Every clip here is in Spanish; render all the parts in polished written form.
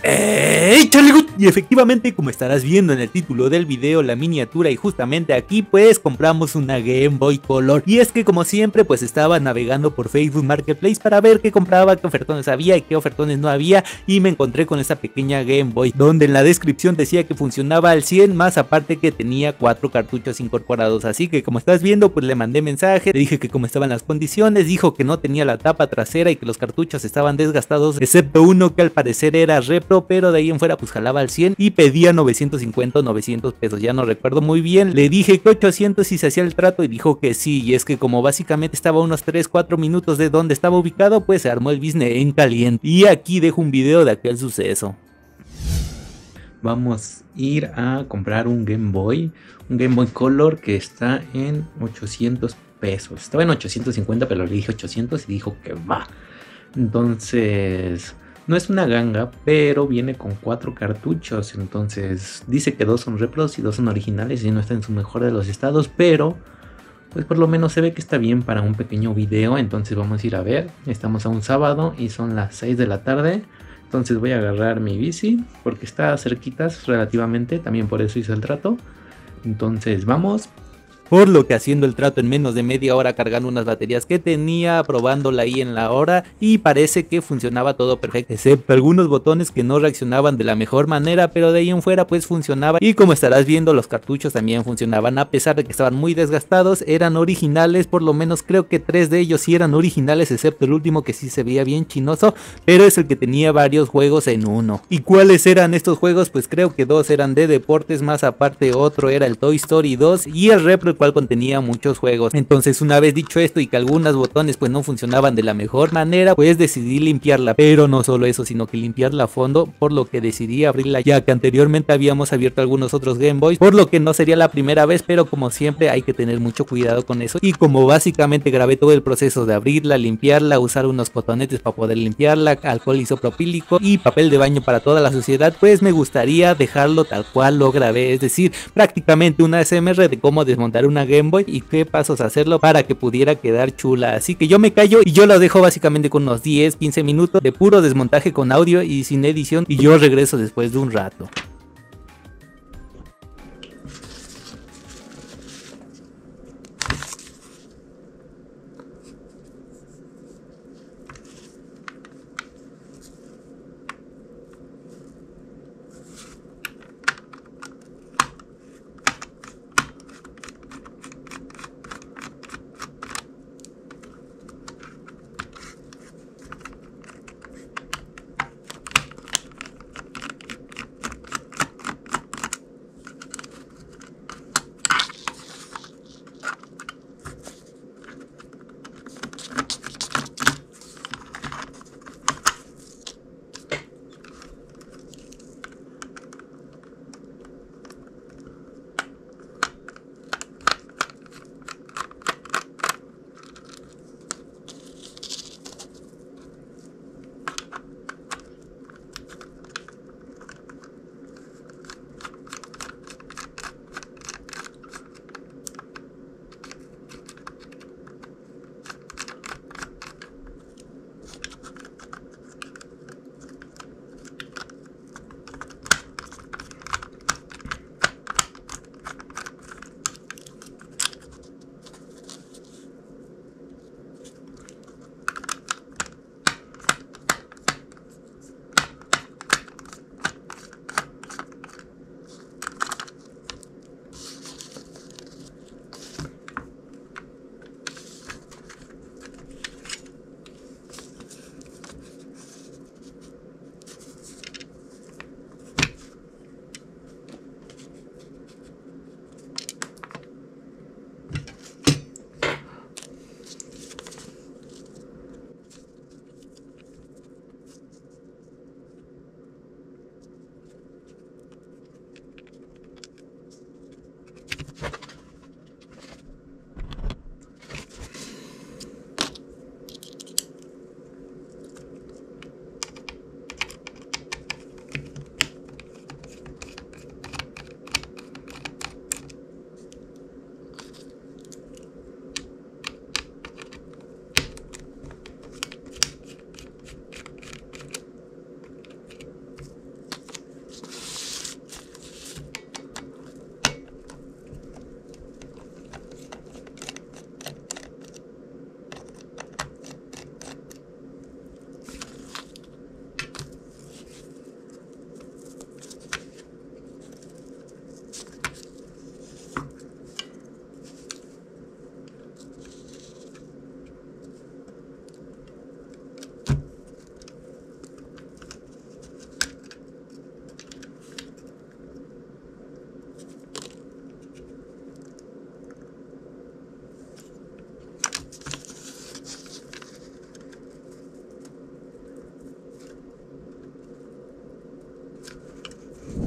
¡Hey, Charlie! Y efectivamente, como estarás viendo en el título del video, la miniatura, y justamente aquí pues compramos una Game Boy Color. Y es que como siempre pues estaba navegando por Facebook Marketplace para ver qué compraba, qué ofertones había y qué ofertones no había, y me encontré con esta pequeña Game Boy donde en la descripción decía que funcionaba al 100, más aparte que tenía 4 cartuchos incorporados. Así que como estás viendo pues le mandé mensaje, le dije que cómo estaban las condiciones, dijo que no tenía la tapa trasera y que los cartuchos estaban desgastados, excepto uno que al parecer era repro, pero de ahí en fuera pues jalaba al 100 y pedía 950 o 900 pesos, ya no recuerdo muy bien. Le dije que 800 si se hacía el trato y dijo que sí, y es que como básicamente estaba a unos 3-4 minutos de donde estaba ubicado, pues se armó el business en caliente. Y aquí dejo un video de aquel suceso. Vamos a ir a comprar un Game Boy Color que está en 800 pesos. Estaba en 850, pero le dije 800 y dijo que va. Entonces, no es una ganga, pero viene con 4 cartuchos. Entonces, dice que 2 son repros y 2 son originales y no está en su mejor de los estados, pero pues por lo menos se ve que está bien para un pequeño video. Entonces vamos a ir a ver. Estamos a un sábado y son las 6 de la tarde. Entonces voy a agarrar mi bici porque está cerquitas relativamente, también por eso hice el trato. Entonces vamos. Por lo que haciendo el trato en menos de media hora, cargando unas baterías que tenía, probándola ahí en la hora, y parece que funcionaba todo perfecto, excepto algunos botones que no reaccionaban de la mejor manera, pero de ahí en fuera pues funcionaba. Y como estarás viendo, los cartuchos también funcionaban, a pesar de que estaban muy desgastados, eran originales. Por lo menos creo que 3 de ellos sí eran originales, excepto el último que sí se veía bien chinoso, pero es el que tenía varios juegos en uno. ¿Y cuáles eran estos juegos? Pues creo que 2 eran de deportes, más aparte otro era el Toy Story 2 y el repro, el cual contenía muchos juegos. Entonces, una vez dicho esto y que algunos botones pues no funcionaban de la mejor manera, pues decidí limpiarla. Pero no solo eso, sino que limpiarla a fondo, por lo que decidí abrirla, ya que anteriormente habíamos abierto algunos otros Game Boys, por lo que no sería la primera vez, pero como siempre hay que tener mucho cuidado con eso. Y como básicamente grabé todo el proceso de abrirla, limpiarla, usar unos cotonetes para poder limpiarla, alcohol isopropílico y papel de baño para toda la suciedad, pues me gustaría dejarlo tal cual lo grabé, es decir, prácticamente una ASMR de cómo desmontar una Game Boy y qué pasos hacerlo para que pudiera quedar chula. Así que yo me callo y yo lo dejo básicamente con unos 10-15 minutos de puro desmontaje con audio y sin edición, y yo regreso después de un rato.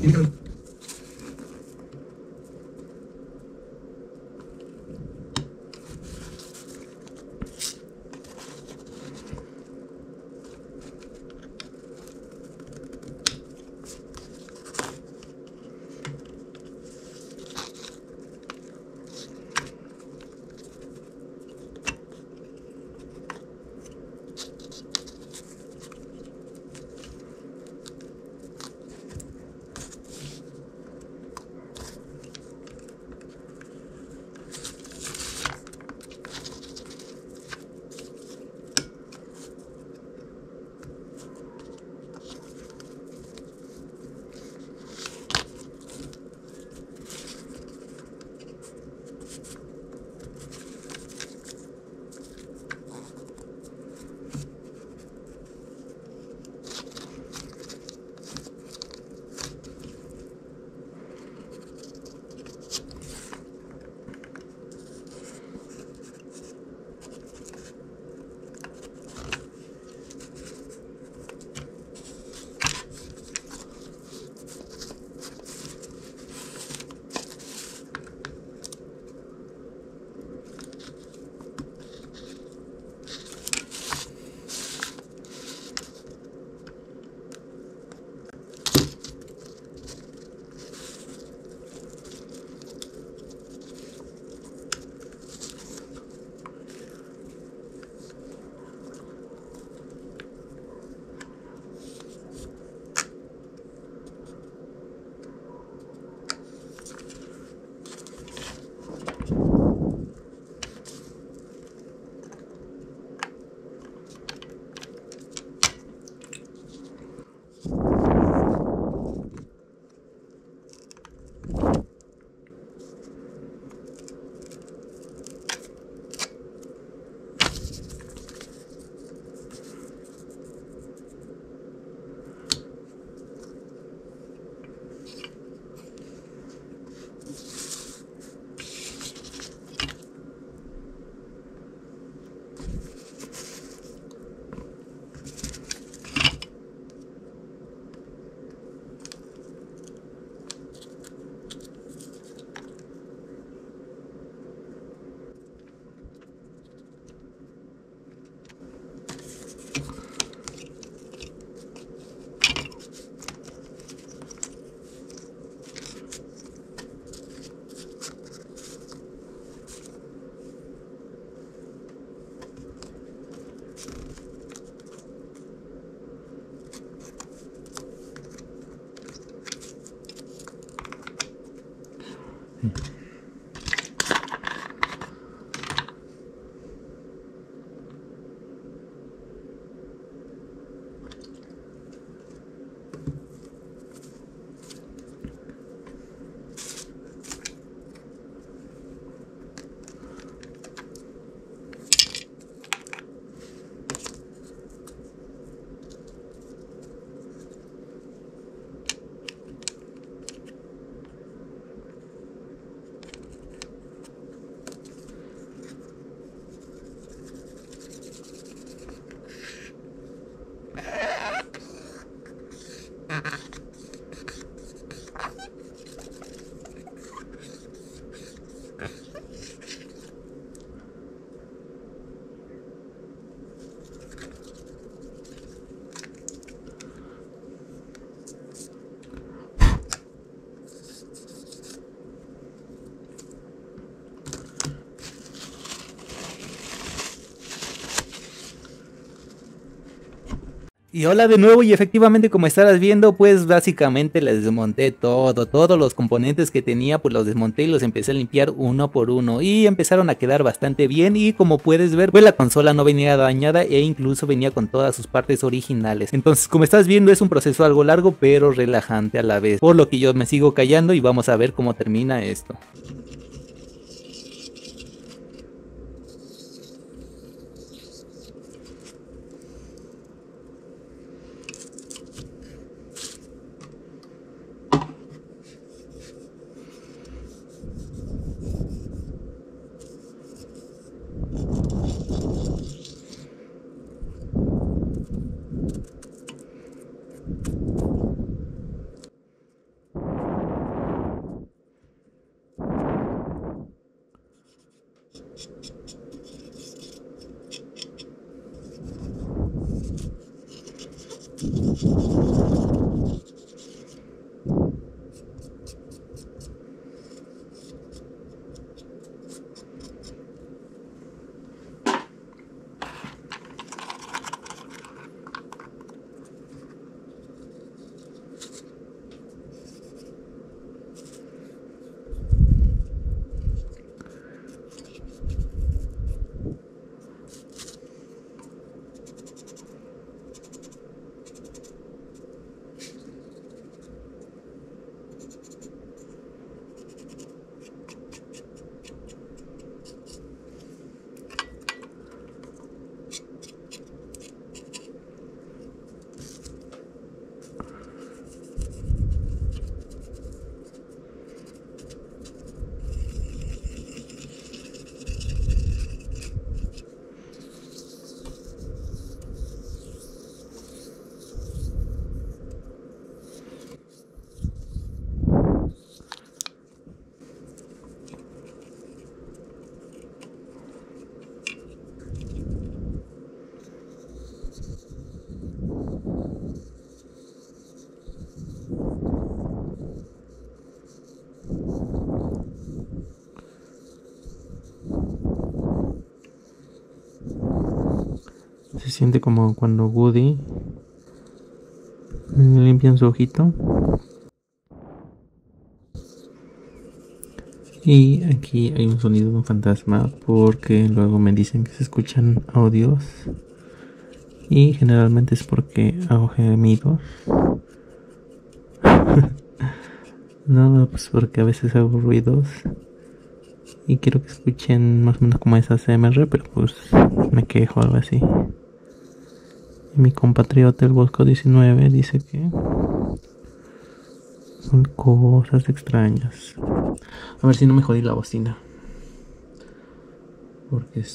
Y hola de nuevo, y efectivamente, como estarás viendo, pues básicamente les desmonté todos los componentes que tenía, pues los desmonté y los empecé a limpiar uno por uno y empezaron a quedar bastante bien. Y como puedes ver, pues la consola no venía dañada e incluso venía con todas sus partes originales. Entonces, como estás viendo, es un proceso algo largo pero relajante a la vez, por lo que yo me sigo callando y vamos a ver cómo termina esto. siente como cuando Woody le limpian su ojito. Y aquí hay un sonido de un fantasma porque luego me dicen que se escuchan audios y generalmente es porque hago gemidos. No, pues porque a veces hago ruidos y quiero que escuchen más o menos como esa ASMR, pero pues me quejo, algo así. Y mi compatriota el Bosco 19 dice que son cosas extrañas. A ver si no me jodí la bocina. Porque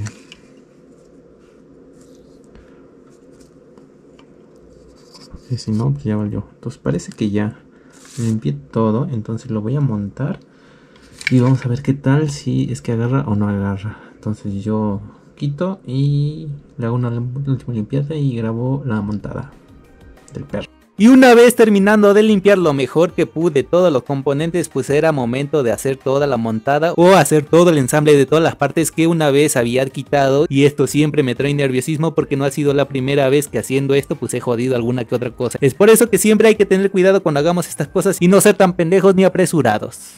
porque si no, pues ya valió. Entonces parece que ya limpié todo. Entonces lo voy a montar. Y vamos a ver qué tal, si es que agarra o no agarra. Entonces yo quito y le hago una última limpieza y grabo la montada del perro. Y una vez terminando de limpiar lo mejor que pude todos los componentes, pues era momento de hacer toda la montada o hacer todo el ensamble de todas las partes que una vez había quitado. Y esto siempre me trae nerviosismo porque no ha sido la primera vez que haciendo esto pues he jodido alguna que otra cosa. Es por eso que siempre hay que tener cuidado cuando hagamos estas cosas y no ser tan pendejos ni apresurados.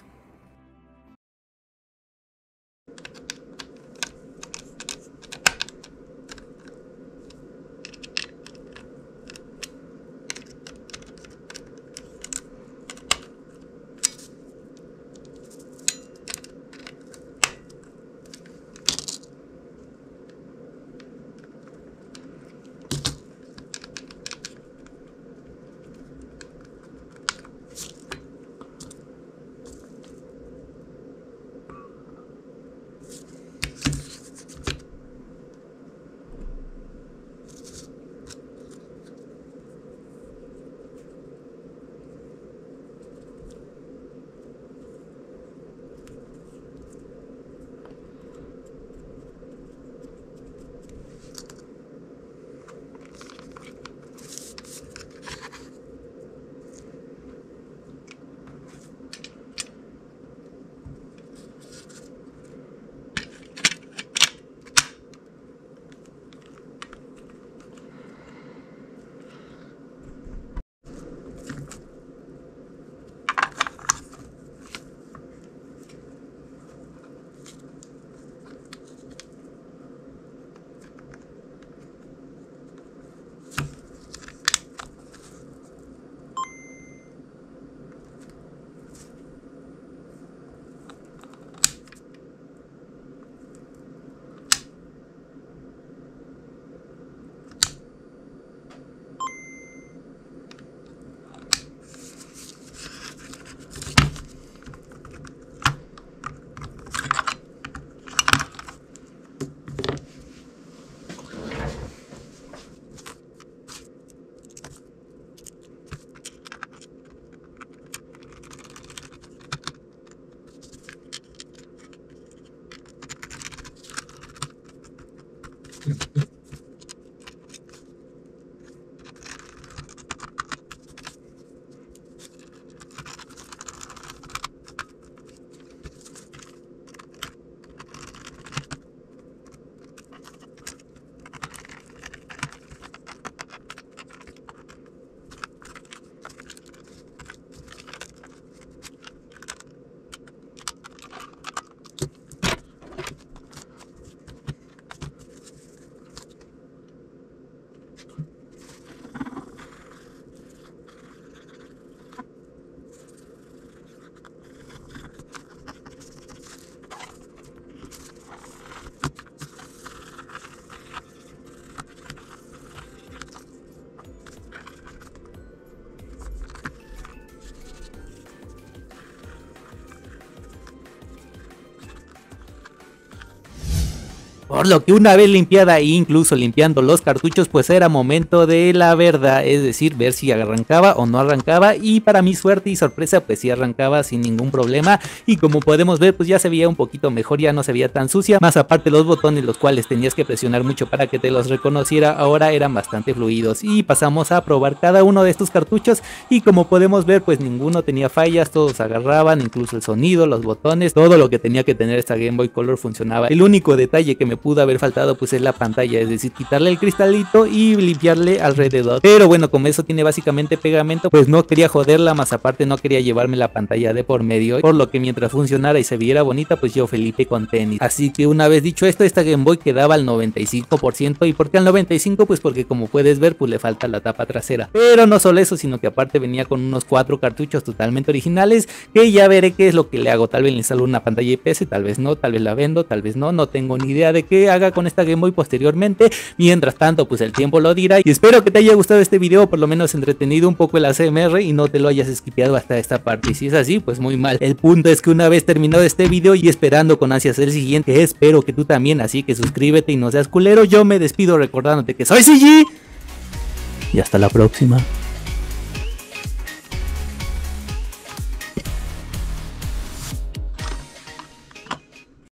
Por lo que una vez limpiada e incluso limpiando los cartuchos, pues era momento de la verdad, es decir, ver si arrancaba o no arrancaba, y para mi suerte y sorpresa pues sí arrancaba sin ningún problema, y como podemos ver pues ya se veía un poquito mejor, ya no se veía tan sucia, más aparte los botones los cuales tenías que presionar mucho para que te los reconociera, ahora eran bastante fluidos. Y pasamos a probar cada uno de estos cartuchos y como podemos ver pues ninguno tenía fallas, todos agarraban, incluso el sonido, los botones, todo lo que tenía que tener esta Game Boy Color funcionaba. El único detalle que me pudo haber faltado pues es la pantalla, es decir, quitarle el cristalito y limpiarle alrededor. Pero bueno, como eso tiene básicamente pegamento, pues no quería joderla, más aparte no quería llevarme la pantalla de por medio, por lo que mientras funcionara y se viera bonita, pues yo Felipe con tenis. Así que una vez dicho esto, esta Game Boy quedaba al 95%. ¿Y por qué al 95%? Pues porque como puedes ver, pues le falta la tapa trasera. Pero no solo eso, sino que aparte venía con unos 4 cartuchos totalmente originales, que ya veré qué es lo que le hago. Tal vez le instalo una pantalla IPS, tal vez no, tal vez la vendo, tal vez no, no tengo ni idea de qué haga con esta Game Boy posteriormente. Mientras tanto, pues el tiempo lo dirá, y espero que te haya gustado este video, por lo menos entretenido un poco el ASMR y no te lo hayas skipeado hasta esta parte. Y si es así, pues muy mal. El punto es que una vez terminado este video y esperando con ansias el siguiente, espero que tú también, así que suscríbete y no seas culero. Yo me despido recordándote que soy CG y hasta la próxima.